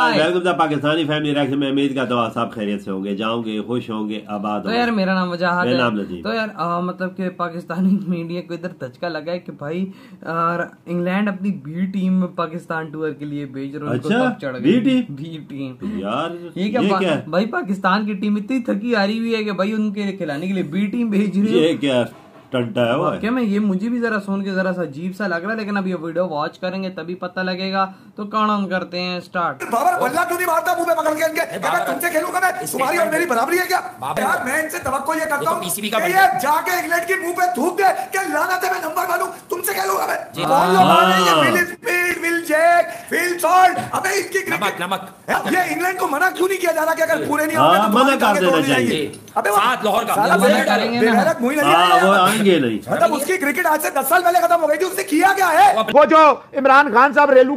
Welcome to Pakistani family reaction में। उम्मीद करता हूँ सब खैरियत से होंगे, जाओगे खुश होंगे, आबाद तो यार मेरा नाम वजाहत है। नाम लजीज। तो यार मतलब कि पाकिस्तानी मीडिया को इधर धचका लगा है कि भाई इंग्लैंड अपनी बी टीम पाकिस्तान टूर के लिए भेज रहे हैं। अच्छा, चढ़ गई बी टीम यार ये क्या भाई पाकिस्तान की टीम इतनी थकी हारी हुई है कि भाई उनके खिलाने के लिए बी टीम भेज रही है। ये क्या टंटा है वो? क्या मैं ये मुझे भी जरा सुन के जरा सा अजीब सा लग रहा है, लेकिन अब ये वीडियो वॉच करेंगे तभी पता लगेगा। तो कौन ऑन करते हैं स्टार्ट। बाबर बल्ला क्यों नहीं मारता मुंह पे पकड़ के इनके? मैं तुमसे खेलूंगा, मैं तुम्हारी और मेरी बराबरी है क्या? यार मैं इनसे तवक्को ये करता हूं कि ये जाके इंग्लैंड के मुंह पे थूक दे कि लानत है मैं नंबर मारूं, तुमसे खेलूंगा मैं। कौन लोग आ रहे हैं? Will Smeed, Will Jack, Phil Salt. अबे इनकी क्रिकेट नमक ये इंग्लैंड को मना क्यों नहीं किया जा रहा कि अगर पूरे नहीं होंगे तो मना कर देना चाहिए। अबे साथ लाहौर का मना करेंगे ना, वो आएंगे नहीं। मतलब उसकी क्रिकेट आज से 10 साल पहले खत्म हो गई थी, उसने किया क्या है? वो जो इमरान खान साहब रेलू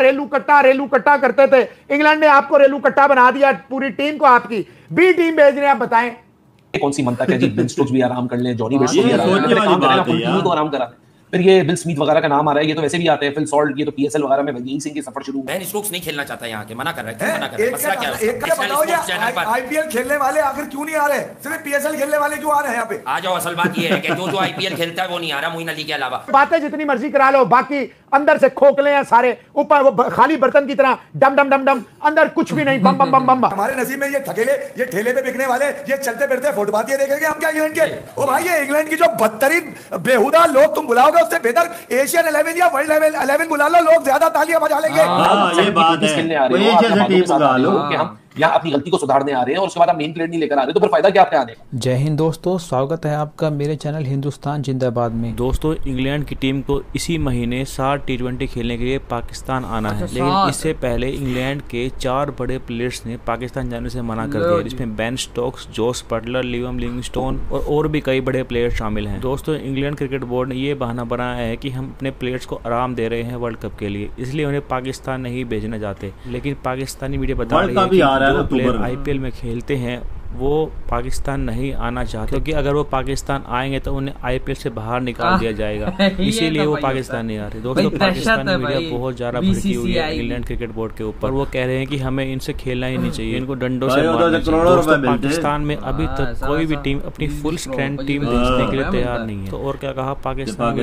कट्टा करते थे, इंग्लैंड ने आपको रेलू कट्टा बना दिया, पूरी टीम को आपकी बी टीम भेज रहे हैं। आप बताएं कौन सी मनता है जी? बेन स्टोक्स भी आराम कर लें, जॉनी बेस्टो भी आराम तो आराम करा। फिर ये विल स्मिथ वगैरह का नाम आ रहा है, ये तो वैसे भी आते हैं, फिल सॉल्ट, ये तो पीएसएल वगैरह में यही सिंह की सफर शुरू। बेन स्टोक्स नहीं खेलना चाहता यहाँ के, मना कर रहा है, मना कर रहा है। मसला क्या है? एक का बताओ यार, आईपीएल खेलने वाले आखिर क्यों नहीं आ रहे? सिर्फ पीएसएल खेलने वाले क्यों आ रहे हैं यहाँ पे? आ जाओ, असल बात ये है कि जो आईपीएल खेलता है वो नहीं आ रहा, मोइन अली के अलावा। बातें जितनी मर्जी करा लो, बाकी अंदर से खोखले हैं सारे, ऊपर वो खाली बर्तन की तरह डम डम डम डम, अंदर कुछ भी नहीं, बम बम बम बम। हमारे नसीब में ये थकेले, ये ठेले पे बिकने वाले, ये चलते फिरते फुटपाथ ये देखेंगे हम क्या इंग्लैंड के? ओ भाई ये इंग्लैंड की जो बदतरीन बेहुदा लोग तुम बुलाओगे, उससे बेहतर एशियन 11 या वर्ल्ड 11 बुला लो, लोग ज्यादा तालियां बजा लेंगे। ये बात है, कोई एशियन से टीम बुला लो कि हम यहाँ अपनी गलती को सुधारने आ रहे हैं और उसके बाद आप मेन प्लेयर नहीं लेकर आ रहे, तो फिर फायदा क्या आपके आने का? जय हिंद दोस्तों, स्वागत है आपका मेरे चैनल हिंदुस्तान जिंदाबाद में। दोस्तों इंग्लैंड की टीम को इसी महीने 60 T20 खेलने के लिए पाकिस्तान आना है, लेकिन इससे पहले इंग्लैंड के 4 बड़े प्लेयर्स ने पाकिस्तान जाने से मना कर दिया, जिसमें Ben Stokes, Jos Buttler, Liam Livingstone और भी कई बड़े प्लेयर शामिल हैं। दोस्तों इंग्लैंड क्रिकेट बोर्ड ने ये बहाना बनाया है कि हम अपने प्लेयर्स को आराम दे रहे हैं वर्ल्ड कप के लिए, इसलिए उन्हें पाकिस्तान नहीं भेजना चाहते। लेकिन पाकिस्तानी मीडिया बता रही है कि जो प्लेयर आईपीएल में खेलते हैं वो पाकिस्तान नहीं आना चाहते, क्योंकि अगर वो पाकिस्तान आएंगे तो उन्हें आईपीएल से बाहर निकाल दिया जाएगा, इसीलिए वो पाकिस्तान नहीं आ रहे। दोस्तों पाकिस्तानी मीडिया बहुत ज्यादा भड़की हुई है इंग्लैंड क्रिकेट बोर्ड के ऊपर, वो कह रहे हैं कि हमें इनसे खेलना ही नहीं चाहिए, इनको डंडों से मारना चाहिए। पाकिस्तान में अभी तक कोई भी टीम अपनी फुल स्ट्रेंथ टीम भेजने के लिए तैयार नहीं है। तो और क्या कहा पाकिस्तान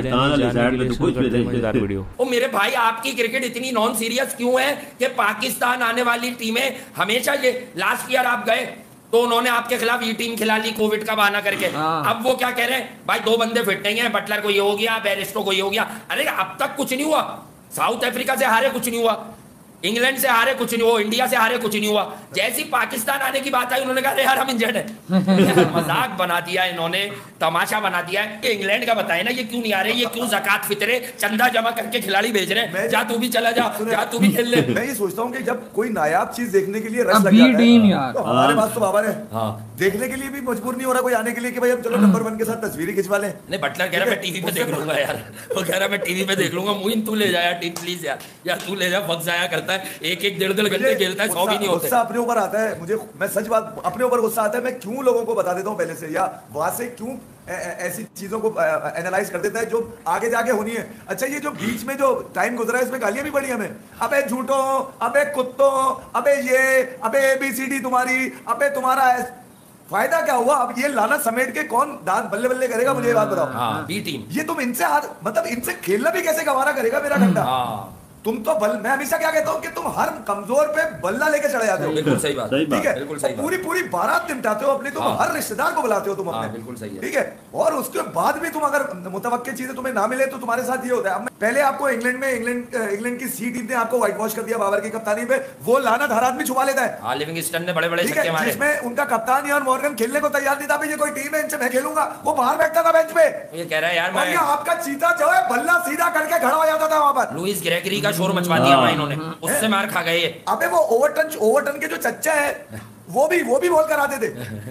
मजेदार वीडियो। ओ मेरे भाई, आपकी क्रिकेट इतनी नॉन सीरियस क्यों है कि पाकिस्तान आने वाली टीमें हमेशा ये लास्ट ईयर आप गए तो उन्होंने आपके खिलाफ ये टीम खिला ली कोविड का बहाना करके। अब वो क्या कह रहे हैं? भाई 2 बंदे फिट नहीं है, बटलर को ये हो गया, बेरिस्टो को ये हो गया। अरे अब तक कुछ नहीं हुआ, साउथ अफ्रीका से हारे कुछ नहीं हुआ, इंग्लैंड से हारे कुछ नहीं हुआ, इंडिया से हारे कुछ नहीं हुआ। जैसी पाकिस्तान आने की बात आई उन्होंने कहा यार हम इंजर्ड है। मजाक बना दिया इन्होंने, तमाशा बना दिया है। इंग्लैंड का बताए ना ये क्यों नहीं आ रहे, ये क्यों ज़कात फितरे चंदा जमा करके खिलाड़ी भेज रहे हैं? जा तू भी चला जा, जा तू भी खेल ले। मैं ये सोचता हूँ कि जब कोई नायाब चीज देखने के लिए रस लग जाता है तो हमारे पास तो बाबर है, देखने के लिए भी मजबूर नहीं हो रहा कोई आने के लिए कि भाई हम चलो नंबर 1 के साथ तस्वीरें खिंचवा लें। नहीं, बटलर कह रहा मैं टीवी पे देख लूंगा यार, वो कह रहा मैं टीवी पे देख लूंगा। मोइन तू ले जा यार टीम प्लीज यार तू ले जा, वक्त जाया करता है, एक 1.5 घंटे खेलता है, 100 भी नहीं होते। गुस्सा अपने ऊपर आता है मुझे, मैं सच बात, अपने ऊपर गुस्सा आता है। मैं क्यों लोगों को बता देता हूँ पहले से, या वहां से क्यों ऐसी चीजों को एनालाइज कर देता है जो आगे जाके होनी है। अच्छा ये जो बीच में जो टाइम गुजरा है इसमें गालियां भी पड़ी हमें, अबे झूठो, अबे कुत्तों, अबे ये, अबे ABCD तुम्हारी, अबे तुम्हारा फायदा क्या हुआ? अब ये लाना समेट के कौन दांत बल्ले बल्ले करेगा? मुझे ये बात बताओ। बी टीम ये तुम इनसे मतलब इनसे खेलना भी कैसे गवारा करेगा मेरा घंटा? तुम तो मैं हमेशा क्या कहता हूँ कि तुम हर कमजोर पे बल्ला लेके चढ़े जाते हो। बिल्कुल सही बात, ठीक है, बिल्कुल सही बात। पूरी बारात निपटाते हो अपनी, तुम हर रिश्तेदार को बुलाते हो तुम अपने, बिल्कुल सही है, ठीक है। और उसके बाद भी तुम अगर मुतवक्के चीजें तुम्हें ना मिले तो तुम्हारे साथ ये होता है। पहले आपको इंग्लैंड की सी टीम ने आपको व्हाइट वॉश कर दिया बाबर की कप्तानी पे, वो लानत हर आदमी छुपा लेता है। लिविंगस्टन ने बड़े छक्के मारे, जिसमें उनका कप्तान यार मॉर्गन खेलने को तैयार नहीं था। ये कोई टीम है इनसे मैं खेलूंगा, वो बाहर बैठता था बेंच पे। ये कह रहा है यार मैं, आपका चीता जो है बल्ला सीधा करके खड़ा हो जाता था वहां पर। लुइस ग्रेगरी का शोर मचवा दिया इन्होंने, उससे मार खा गए। अबे वो ओवरटन के जो चच्चा है वो भी बोल कर आते थे।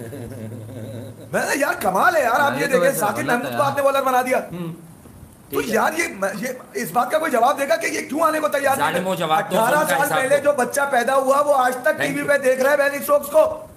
मैं यार कमाल है यार, आप ये देखें साकिब महमूद को आपने बॉलर बना दिया। तो यार ये इस बात का कोई जवाब देगा कि ये क्यों आने को तैयार नहीं है? 18 साल पहले जो बच्चा पैदा हुआ वो आज तक टीवी पे देख रहा है बेन स्टोक्स को।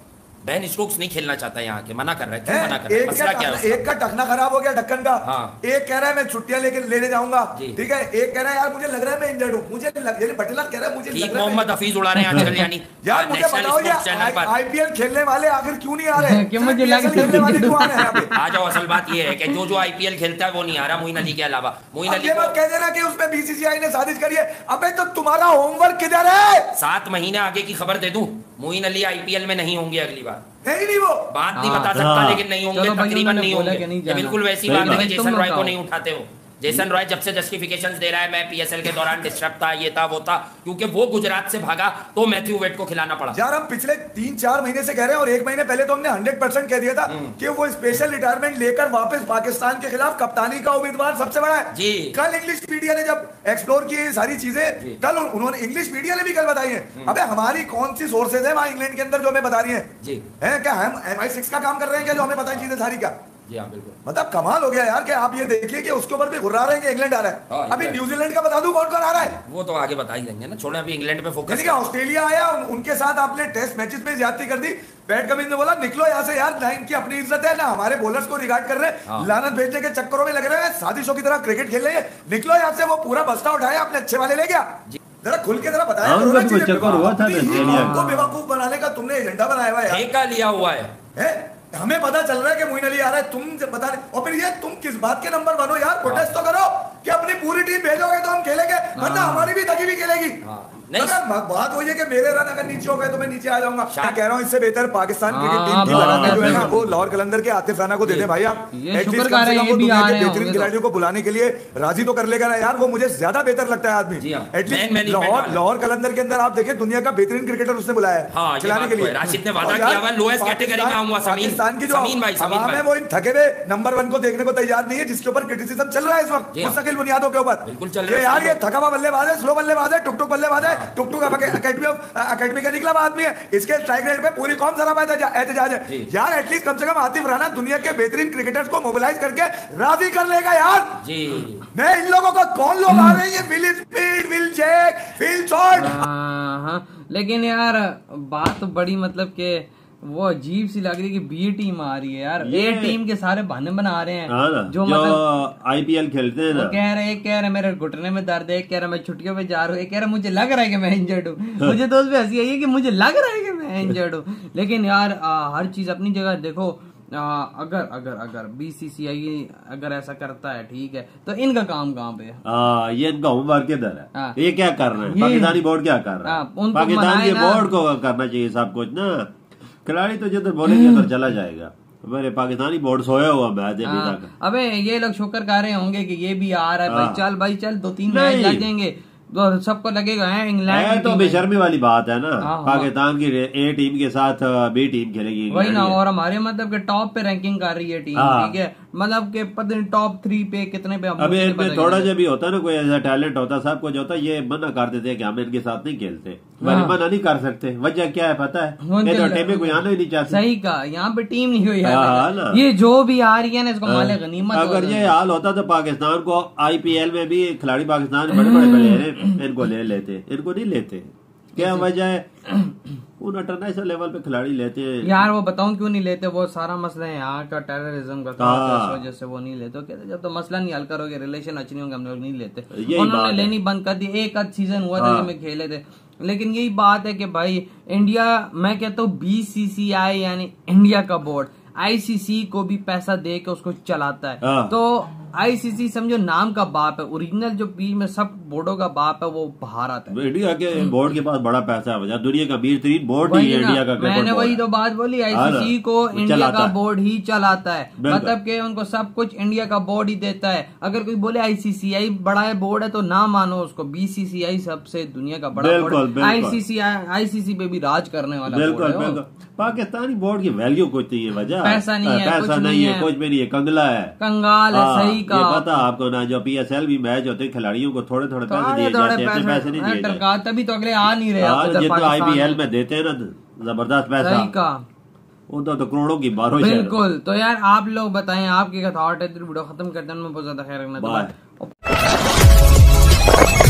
बेन स्टोक्स नहीं खेलना चाहता यहाँ के, मना कर रहा है। क्यों मना कर रहा है? मसला क्या है? एक का टखना खराब हो गया ढक्कन का। हाँ। एक कह रहा है मैं छुट्टियां लेने जाऊंगा, ठीक है। एक कह रहा है यार मुझे लग रहा है मैं इंजर्ड हूँ, मुझे बटलर कह रहा है मुझे ठीक मोहम्मद हफीज उड़ा रहे हैं आजकल यानी। यार मुझे बताओ ये आईपीएल खेलने वाले आखिर क्यों नहीं आ रहे? खेलने वाले क्यों आ रहे हैं यहाँ पे? आ जाओ। असल बात ये है कि जो आईपीएल खेलता है वो नहीं आ रहा मोइन अली के अलावा। मोइन अली ये बात कह देना कि उसमें बीसीसीआई ने साजिश करी है। अबे तो तुम्हारा होमवर्क किधर है? 7 महीने आगे की खबर दे दूं, मोइन अली आईपीएल में नहीं होंगे अगली बार। नहीं वो बात नहीं बता सकता, लेकिन नहीं होंगे, तकरीबन नहीं होंगे। बिल्कुल वैसी बात है कि जेसन रॉय को नहीं उठाते हो। जेसन रॉय जब से जस्टिफिकेशंस दे रहा है, मैं पीएसएल के दौरान डिस्टर्ब था, ये था वो था, क्योंकि वो गुजरात से भागा तो मैथ्यू वेड को खिलाना पड़ा। यार हम पिछले 3-4 महीने से कह रहे हैं और 1 महीने पहले तो हमने 100% कह दिया था कि वो स्पेशल रिटायरमेंट लेकर वापस पाकिस्तान के खिलाफ कप्तानी का उम्मीदवार सबसे बड़ा है जी। कल इंग्लिश मीडिया ने जब एक्सप्लोर की सारी चीजें, कल उन्होंने इंग्लिश मीडिया ने भी कल बताई है। अबे हमारी कौन सी सोर्सेज है वहां इंग्लैंड के अंदर जो हमें बता रही है जी? है क्या हम MI6 का काम कर रहे हैं क्या जो हमें बताई चीजें सारी? क्या जी हाँ बिल्कुल। मतलब कमाल हो गया यार कि आप ये देखिए कि उसके ऊपर भी घुर्रा रहे हैं कि इंग्लैंड आ रहा है। अभी न्यूजीलैंड का बता दूं कौन कौन आ रहा है? वो तो आगे बता ही देंगे ना, छोड़े अभी इंग्लैंड पे फोकस। ऑस्ट्रेलिया आया, उनके साथ आपने टेस्ट मैचेस में ज्यादती कर दी। पैट कमिंस ने बोला निकलो यहाँ से यार, ना इनकी अपनी इज्जत है ना हमारे बॉलर्स को रिगार्ड कर रहे हैं, लानत भेजने के चक्करों में लग रहे हैं, साजिशों की तरह क्रिकेट खेल रहे हैं। निकलो यहाँ से। वो पूरा बस्ता उठाया, अपने अच्छे वाले ले गया। जरा खुल के जरा बताया हमको बेवकूफ बनाने का तुमने एजेंडा बनाया हुआ है, ठेका लिया हुआ है। हमें पता चल रहा है कि मोइन अली आ रहा है, तुम बता रहे। और फिर ये तुम किस बात के नंबर बनो यार? प्रोटेस्ट तो करो कि अपनी पूरी टीम भेजोगे तो हम खेलेंगे, वरना हमारी भी दगी भी खेलेगी। बात वही है कि मेरे रन अगर नीचे हो गए तो मैं नीचे आ जाऊंगा। मैं कह रहा हूँ इससे बेहतर पाकिस्तान क्रिकेट टीम की लगातार जो है ना वो लाहौर कलंदर के आतिफ राना को दे दे भाई। आप बेहतरीन खिलाड़ियों को बुलाने के लिए राजी तो कर लेगा ना यार, वो मुझे ज्यादा बेहतर लगता है आदमी। एटलीस्ट लाहौर कलंदर के अंदर आप देखिए दुनिया का बेहतरीन क्रिकेटर उसने बुलाया है खिलाने के लिए। पाकिस्तान की जो आवाम है वो इन थके हुए नंबर 1 को देखने को तैयार नहीं है, जिसके ऊपर क्रिटिसिज्म चल रहा है इस वक्त मुस्तकिल बुनियादों के ऊपर। यार ये थका हुआ बल्लेबाज है, स्लो बल्लेबाज है, टुक टुक बल्लेबाज है, टुक टुक अकेडमी का निकला आदमी है। इसके स्ट्राइक रेट पे पूरी कौम जरा एहतजाज है यार। एटलीस्ट कम से कम आतिफ राना दुनिया के बेहतरीन क्रिकेटर्स को मोबिलाइज करके राजी कर लेगा यार जी। मैं इन लोगों को कौन लोग आ रहे हैं, विल स्पीड, विल जैक, विल शॉट। लेकिन यार बात तो बड़ी मतलब के वो अजीब सी लग रही है कि बी टीम आ रही है यार। ए टीम के सारे बहाने बना रहे हैं जो मतलब आईपीएल खेलते हैं ना। कह रहे मेरे घुटने में दर्द है, कह रहा मैं छुट्टियों पे जा रहा हूँ, कह रहा मुझे लग रहा है कि मैं इंजर्ड हूँ। मुझे तो उस पे हंसी आई है कि मुझे लग रहा है कि मैं इंजर्ड हूँ। लेकिन यार हर चीज अपनी जगह देखो। अगर बीसीसीआई अगर ऐसा करता है ठीक है, तो इनका काम कहाँ पे है? ये इनका होमवर्क किधर है? ये क्या कर रहे हैं? पाकिस्तानी बोर्ड क्या कर रहा है? पाकिस्तानी बोर्ड को करना चाहिए सब कुछ ना। खिलाड़ी तो जिधर बोलेंगे तो चला जाएगा। मेरे पाकिस्तानी बोर्ड सोया हुआ मैच अभी तक। अबे ये लोग शुक्र कर रहे होंगे कि ये भी आ रहा है भाई चल 2-3 मैच लग जाएंगे तो सबको लगेगा है इंग्लैंड तो बेशर्मी वाली बात है ना। पाकिस्तान की ए टीम के साथ बी टीम खेलेगी वही ना। और हमारे मतलब के टॉप पे रैंकिंग कर रही है टीम, ठीक है, मतलब के पता नहीं टॉप 3 पे कितने पे। अभी इनमें थोड़ा सा भी होता है ना, कोई ऐसा टैलेंट होता, सब कुछ होता, ये मना कर देते हैं कि हम इनके साथ नहीं खेलते। मना नहीं कर सकते, वजह क्या है पता है? टीम कोई आना ही नहीं चाहते। सही कहा, यहाँ पे टीम नहीं हुई। ये जो भी आ रही है ना इसको माले गनीमत। अगर ये हाल होता तो पाकिस्तान को आईपीएल में भी खिलाड़ी पाकिस्तान बड़े बड़े प्लेयर इनको ले लेते, इनको नहीं लेते। क्या वजह है? उन इंटरनेशनल लेवल पे खिलाड़ी लेते हैं यार। वो बताऊं क्यों नहीं लेते? वो सारा मसला है यहाँ का टेररिज्म का, इस वजह से वो नहीं लेते। कहते जब तो मसला नहीं हल करोगे, रिलेशन अच्छी नहीं होंगे, हम लोग नहीं लेते। उन्होंने लेनी बंद कर दी। एक आध सीजन हुआ था में खेले थे। लेकिन यही बात है कि भाई इंडिया, मैं कहता हूँ बीसीसीआई यानी इंडिया का बोर्ड आईसीसी को भी पैसा दे के उसको चलाता है। तो आईसीसी समझो नाम का बाप है, ओरिजिनल जो बीच में सब बोर्डों का बाप है वो बाहर आता है। इंडिया के बोर्ड के पास बड़ा पैसा है, दुनिया का अमीर तरीन बोर्ड ही है इंडिया का। मैंने वही तो बात बोली, आईसीसी को इंडिया का बोर्ड ही चलाता है, मतलब कि उनको सब कुछ इंडिया का बोर्ड ही देता है। अगर कोई बोले आईसीसीआई बड़ा बोर्ड है तो ना मानो उसको, बीसीसीआई सबसे दुनिया का बड़ा बोर्ड। आईसीसी पे भी राज करने वाला। बिल्कुल पाकिस्तानी बोर्ड की वैल्यू कुछ नहीं है, वजह पैसा नहीं है, पैसा नहीं है, कुछ भी नहीं है, कंगला है, कंगाल है। सही का ये पता आपको ना। जो पीएसएल भी मैच होते हैं खिलाड़ियों को थोड़े थोड़े पैसे दिए जाते हैं, पैसे नहीं दिए जाते, तभी तो अगले आ नहीं रहे। जितना आईपीएल में देते हैं ना जबरदस्त पैसा, वो तो करोड़ों की बारों। बिल्कुल। तो यार आप लोग बताएं आपकी क्या थॉट है? वीडियो खत्म करते हैं, मैं बहुत ज्यादा खैर रखना।